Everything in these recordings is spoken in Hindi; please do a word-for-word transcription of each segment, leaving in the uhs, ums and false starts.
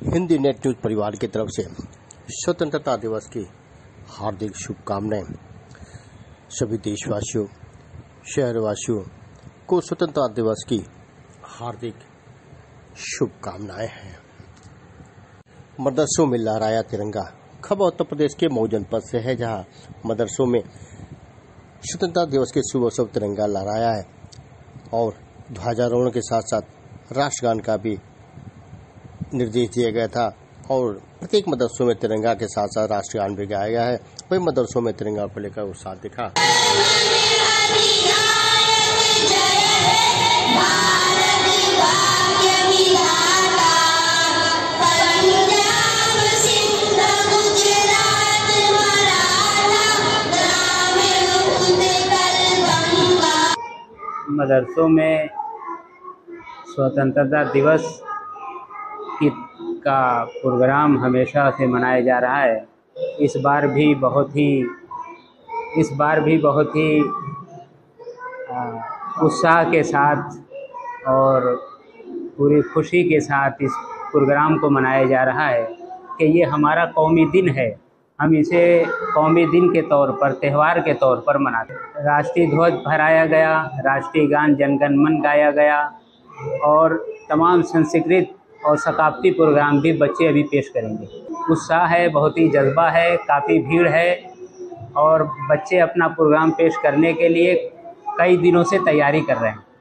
हिंदी नेट न्यूज परिवार की तरफ से स्वतंत्रता दिवस की हार्दिक शुभकामनाएं। सभी देशवासियों, शहरवासियों को स्वतंत्रता दिवस की हार्दिक शुभकामनाएं हैं। मदरसों में लहराया तिरंगा। खबर उत्तर प्रदेश के मऊ जनपद से है, जहां मदरसों में स्वतंत्रता दिवस के शुभ अवसर तिरंगा लहराया है और ध्वजारोहण के साथ साथ राष्ट्रगान का भी निर्देश दिया गया था और प्रत्येक मदरसों में तिरंगा के साथ साथ राष्ट्रगान भी गाया गया है। वही मदरसों में तिरंगा को लेकर उत्साह दिखा। मदरसों में स्वतंत्रता दिवस की का प्रोग्राम हमेशा से मनाया जा रहा है। इस बार भी बहुत ही इस बार भी बहुत ही उत्साह के साथ और पूरी खुशी के साथ इस प्रोग्राम को मनाया जा रहा है कि ये हमारा कौमी दिन है। हम इसे कौमी दिन के तौर पर, त्यौहार के तौर पर मनाते हैं। राष्ट्रीय ध्वज फहराया गया, राष्ट्रीय गान जन गण मन गाया गया और तमाम सांस्कृतिक और सकाफती प्रोग्राम भी बच्चे अभी पेश करेंगे। उत्साह है, बहुत ही जज्बा है, काफ़ी भीड़ है और बच्चे अपना प्रोग्राम पेश करने के लिए कई दिनों से तैयारी कर रहे हैं।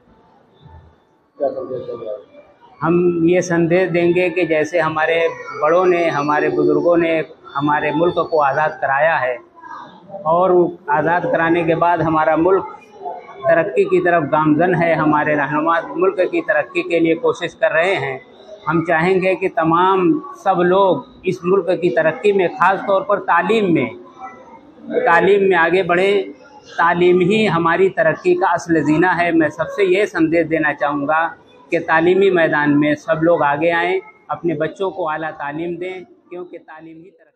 हम ये संदेश देंगे कि जैसे हमारे बड़ों ने, हमारे बुजुर्गों ने हमारे मुल्क को आज़ाद कराया है और आज़ाद कराने के बाद हमारा मुल्क तरक्की की तरफ गामजन है, हमारे रहनुमा मुल्क की तरक्की के लिए कोशिश कर रहे हैं। हम चाहेंगे कि तमाम सब लोग इस मुल्क की तरक्की में, ख़ास तौर पर तालीम में तालीम में आगे बढ़ें। तालीम ही हमारी तरक्की का असल जीना है। मैं सबसे ये संदेश देना चाहूँगा कि तालीमी मैदान में सब लोग आगे आएँ, अपने बच्चों को आला तालीम दें, क्योंकि तालीम ही तरक्की